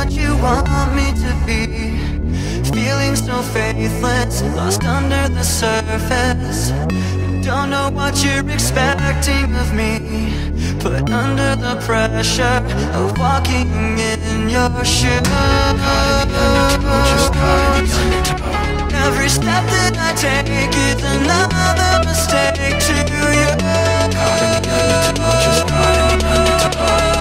what you want me to be. Feeling so faithless, lost under the surface. Don't know what you're expecting of me, put under the pressure of walking in your shoes. Every step that I take is another mistake to you.